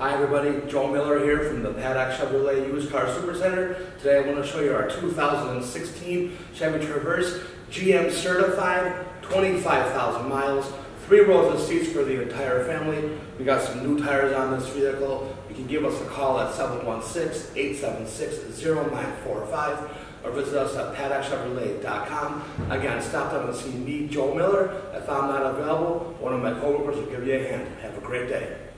Hi everybody, Joe Miller here from the Paddock Chevrolet Used Car Super Center. Today I want to show you our 2016 Chevy Traverse, GM certified, 25,000 miles, 3 rows of seats for the entire family. We got some new tires on this vehicle. You can give us a call at 716-876-0945 or visit us at paddockchevrolet.com. Again, stop down and see me, Joe Miller. If I'm not available, one of my coworkers will give you a hand. Have a great day.